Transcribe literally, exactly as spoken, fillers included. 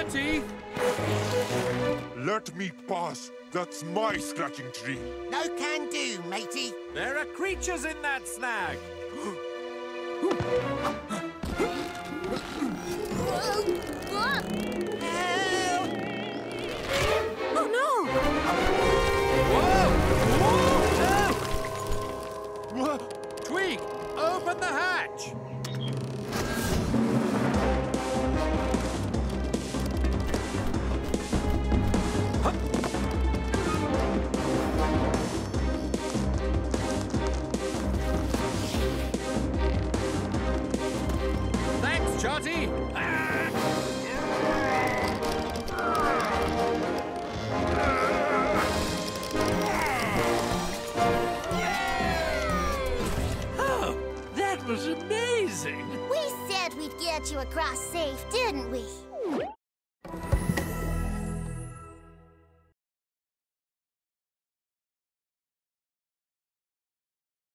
Atif! Let me pass. That's my scratching tree. No can do, matey. There are creatures in that snag.